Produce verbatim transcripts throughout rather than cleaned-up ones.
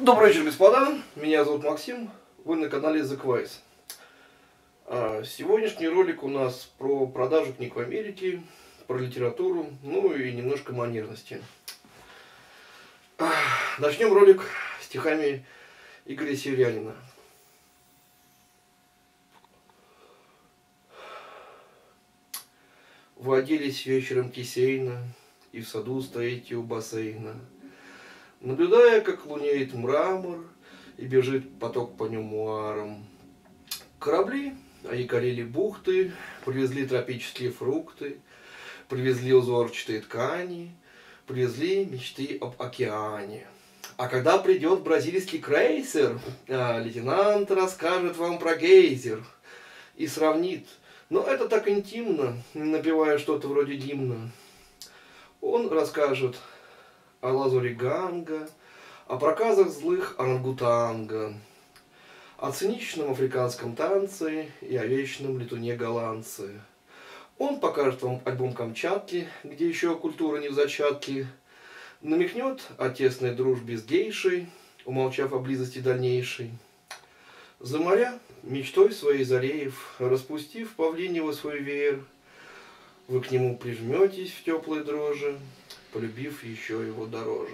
Добрый вечер, господа. Меня зовут Максим. Вы на канале The Quiz. Сегодняшний ролик у нас про продажу книг в Америке, про литературу, ну и немножко манерности. Начнем ролик стихами Игоря Северянина. Водились вечером кисейно, и в саду стоите у бассейна, наблюдая, как лунеет мрамор и бежит поток по мемуарам. Корабли, они калили бухты, привезли тропические фрукты, привезли узорчатые ткани, привезли мечты об океане. А когда придет бразильский крейсер, лейтенант расскажет вам про гейзер и сравнит. Но это так интимно, напевая что-то вроде гимна. Он расскажет о лазуре Ганга, о проказах злых орангутанга, о циничном африканском танце и о вечном летуне голландцы. Он покажет вам альбом Камчатки, где еще культура не в зачатке, намекнет о тесной дружбе с гейшей, умолчав о близости дальнейшей. За моря, мечтой своей зареев, распустив павлиньего свой веер, вы к нему прижметесь в теплой дрожи, полюбив еще его дороже.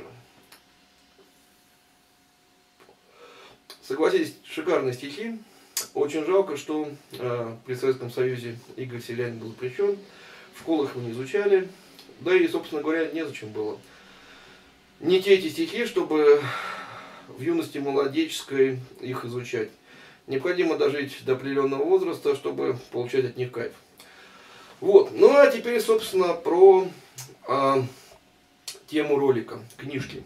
Согласитесь, шикарные стихи. Очень жалко, что э, при Советском Союзе Игорь Северянин был запрещен, в школах его не изучали, да и, собственно говоря, незачем было. Не те эти стихи, чтобы в юности молодеческой их изучать. Необходимо дожить до определенного возраста, чтобы получать от них кайф. Вот. Ну а теперь, собственно, про э, тему ролика, книжки.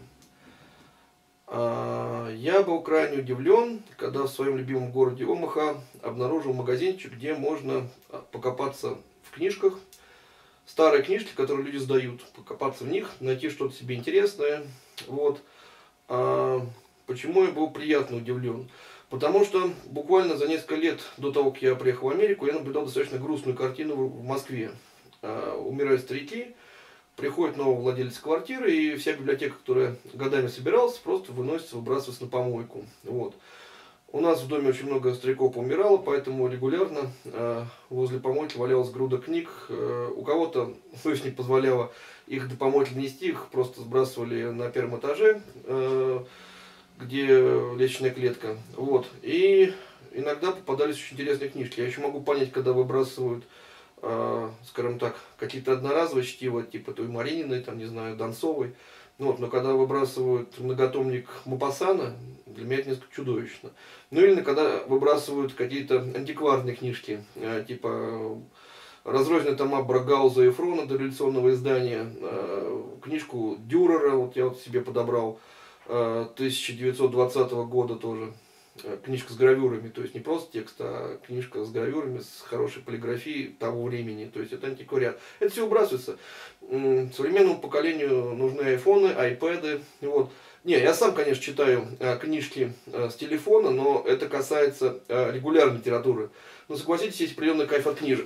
Э, я был крайне удивлен, когда в своем любимом городе Омаха обнаружил магазинчик, где можно покопаться в книжках. Старые книжки, которые люди сдают, покопаться в них, найти что-то себе интересное. Вот. Э, почему я был приятно удивлен? Потому что буквально за несколько лет до того, как я приехал в Америку, я наблюдал достаточно грустную картину в Москве. Uh, умирают старики, приходит новый владелец квартиры, и вся библиотека, которая годами собиралась, просто выносится, выбрасывается на помойку. Вот. У нас в доме очень много стариков умирало, поэтому регулярно uh, возле помойки валялась груда книг. Uh, у кого-то совесть не позволяла их до помойки нести, их просто сбрасывали на первом этаже, uh, где лестничная клетка. Вот. И иногда попадались очень интересные книжки. Я еще могу понять, когда выбрасывают, э, скажем так, какие-то одноразовые чтива, типа той Марининой, там, не знаю, Донцовой. Вот. Но когда выбрасывают многотомник Мопассана, для меня это несколько чудовищно. Ну или когда выбрасывают какие-то антикварные книжки, э, типа разрозненные тома Брагауза и Фрона дореволюционного издания, э, книжку Дюрера, вот я вот себе подобрал, тысяча девятьсот двадцатого года тоже, книжка с гравюрами, то есть не просто текст, а книжка с гравюрами, с хорошей полиграфией того времени, то есть это антиквариат. Это все выбрасывается. Современному поколению нужны айфоны, айпэды. Вот. Не, я сам, конечно, читаю книжки с телефона, но это касается регулярной литературы. Но согласитесь, есть определенный кайф от книжек.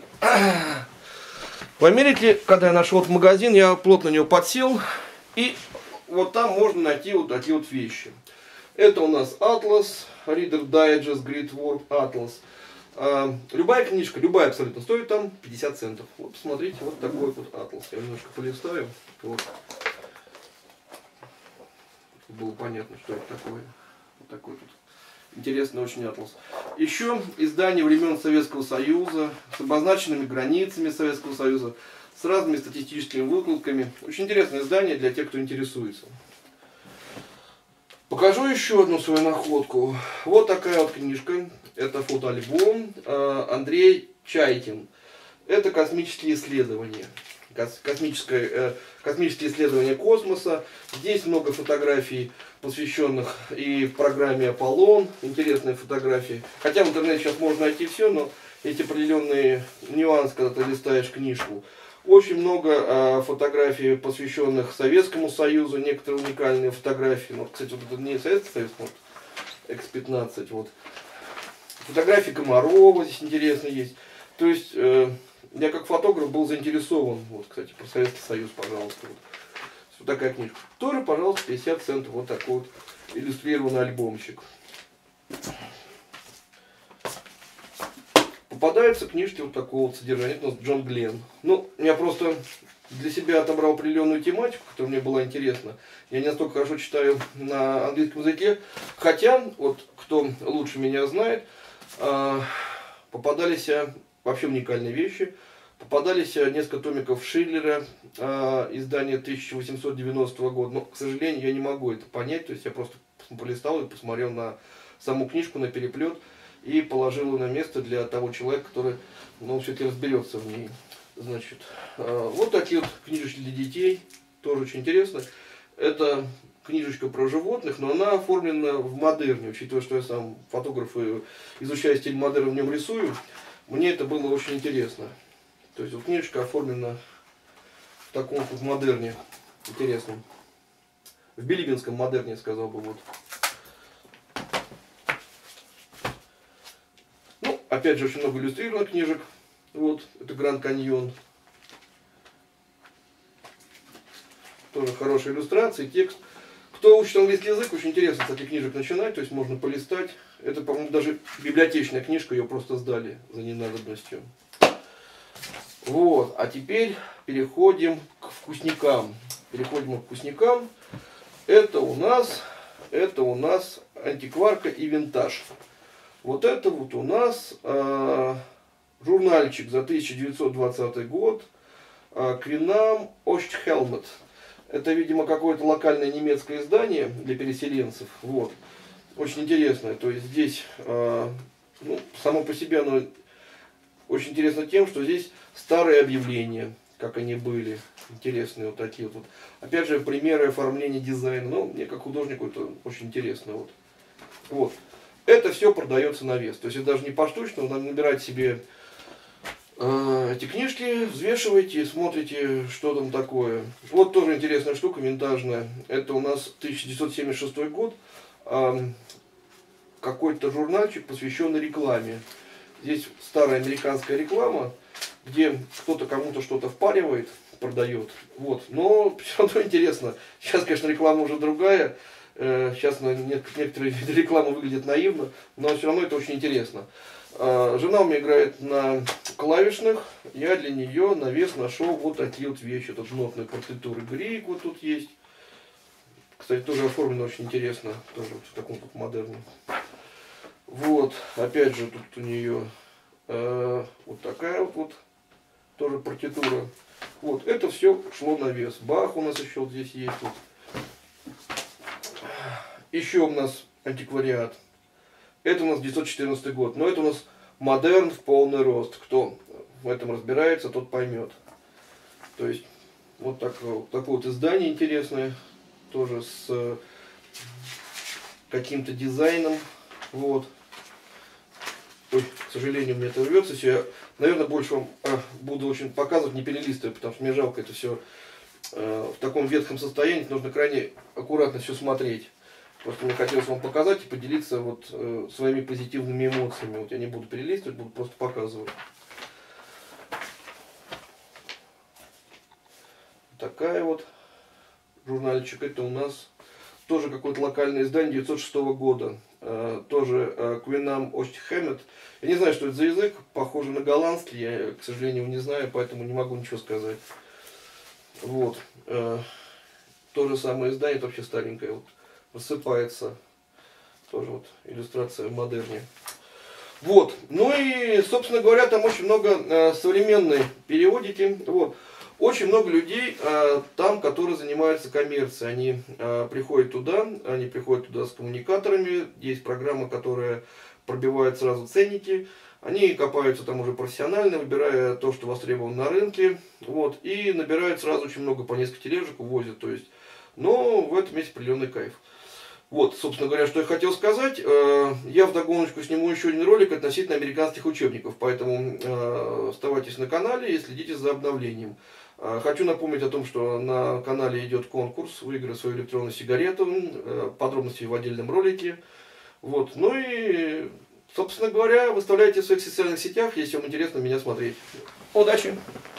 В Америке, когда я нашел этот магазин, я плотно на него подсел, и вот там можно найти вот такие вот вещи. Это у нас Atlas, Reader Digest, Great World Atlas. А, любая книжка, любая абсолютно, стоит там пятьдесят центов. Вот посмотрите, вот такой вот Atlas. Я немножко полистаю. Вот. Было понятно, что это такое. Вот такой тут интересный очень Atlas. Еще издание времен Советского Союза, с обозначенными границами Советского Союза, с разными статистическими выкладками. Очень интересное издание для тех, кто интересуется. Покажу еще одну свою находку. Вот такая вот книжка. Это фотоальбом. Андрей Чайкин. Это космические исследования. Космическое, э, космические исследования космоса. Здесь много фотографий, посвященных и в программе Аполлон. Интересные фотографии. Хотя в интернете сейчас можно найти все, но эти определенные нюансы, когда ты листаешь книжку. Очень много э, фотографий, посвященных Советскому Союзу, некоторые уникальные фотографии. Ну, кстати, вот это не Советский Союз, вот, икс пятнадцать. Вот. Фотографии Комарова здесь интересно есть. То есть, э, я как фотограф был заинтересован. Вот, кстати, про Советский Союз, пожалуйста. Вот. Вот такая книжка. Тоже, пожалуйста, пятьдесят центов. Вот такой вот иллюстрированный альбомчик. Попадаются книжки вот такого вот содержания. Это у нас Джон Гленн. Ну, я просто для себя отобрал определенную тематику, которая мне была интересна. Я не настолько хорошо читаю на английском языке. Хотя, вот кто лучше меня знает, попадались вообще уникальные вещи. Попадались несколько томиков Шиллера, издания тысяча восемьсот девяностого года. Но, к сожалению, я не могу это понять. То есть я просто полистал и посмотрел на саму книжку, на переплет. И положил ее на место для того человека, который, ну, все-таки разберется в ней. Значит, вот такие вот книжечки для детей. Тоже очень интересно. Это книжечка про животных, но она оформлена в модерне. Учитывая, что я сам фотограф и изучаю стиль модерна, в нем рисую, мне это было очень интересно. То есть вот книжечка оформлена в таком вот модерне. Интересном. В билибинском модерне, я сказал бы. Вот. Ну, опять же, очень много иллюстрированных книжек. Вот, это Гранд Каньон. Тоже хорошие иллюстрации, текст. Кто учит английский язык, очень интересно с таких книжек начинать, то есть можно полистать. Это, по-моему, даже библиотечная книжка, ее просто сдали за ненадобностью. Вот, а теперь переходим к вкусникам. Переходим к вкусникам. Это у нас, это у нас антикварка и винтаж. Вот это вот у нас э, журнальчик за тысяча девятьсот двадцатый год. Э, Квинам Остхелмет. Это, видимо, какое-то локальное немецкое издание для переселенцев. Вот. Очень интересное. То есть здесь, э, ну, само по себе оно очень интересно тем, что здесь старые объявления, как они были. Интересные вот такие вот. Опять же, примеры оформления дизайна. Ну, мне как художнику это очень интересно. Вот. Вот. Это все продается на вес. То есть это даже не поштучно, вы набираете себе э, эти книжки, взвешиваете, смотрите, что там такое. Вот тоже интересная штука, винтажная. Это у нас тысяча девятьсот семьдесят шестой год. Э, какой-то журнальчик, посвященный рекламе. Здесь старая американская реклама, где кто-то кому-то что-то впаривает, продает. Вот. Но все равно интересно. Сейчас, конечно, реклама уже другая. Сейчас некоторые виды рекламы выглядят наивно, но все равно это очень интересно. Жена у меня играет на клавишных, я для нее на вес нашел вот такие вот вещи. Тут нотные партитуры Грик вот тут есть. Кстати, тоже оформлено очень интересно, тоже вот в таком вот модерне. Вот, опять же, тут у нее э, вот такая вот, вот тоже партитура. Вот, это все шло на вес. Бах у нас еще вот здесь есть. Вот. Еще у нас антиквариат. Это у нас девятьсот четырнадцатый год. Но это у нас модерн в полный рост. Кто в этом разбирается, тот поймет. То есть, вот такое вот, такое вот издание интересное. Тоже с каким-то дизайном. Вот. Ой, к сожалению, у меня это рвется все. Я, наверное, больше вам а, буду очень показывать, не перелистывая, потому что мне жалко это все э, в таком ветхом состоянии. Нужно крайне аккуратно все смотреть. Просто мне хотелось вам показать и поделиться вот э, своими позитивными эмоциями. Вот я не буду перелистывать, буду просто показывать. Такая вот журнальчик. Это у нас тоже какое-то локальное издание девятьсот шестого года. Э, тоже э, Квинам Остхелмет. Я не знаю, что это за язык. Похоже на голландский. Я, к сожалению, его не знаю, поэтому не могу ничего сказать. Вот. Э, то же самое издание, это вообще старенькое. Вот. Рассыпается. Тоже вот иллюстрация в модерне. Вот. Ну и, собственно говоря, там очень много э, современной периодики. Вот. Очень много людей э, там, которые занимаются коммерцией. Они э, приходят туда, они приходят туда с коммуникаторами. Есть программа, которая пробивает сразу ценники. Они копаются там уже профессионально, выбирая то, что востребовано на рынке. Вот. И набирают сразу очень много, по несколько тележек, увозят. То есть, но в этом есть определенный кайф. Вот, собственно говоря, что я хотел сказать. Я вдогоночку сниму еще один ролик относительно американских учебников, поэтому оставайтесь на канале и следите за обновлением. Хочу напомнить о том, что на канале идет конкурс, выиграй свою электронную сигарету, подробности в отдельном ролике. Вот, ну и, собственно говоря, выставляйте в своих социальных сетях, если вам интересно меня смотреть. Удачи!